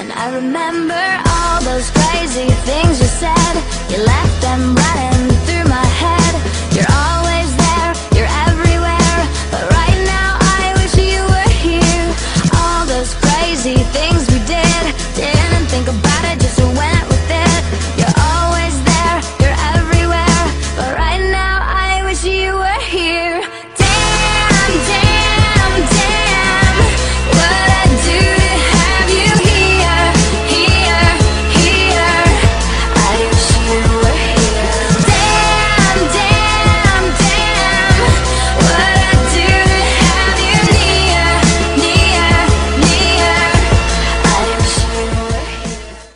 And I remember all those crazy things you said. You left them running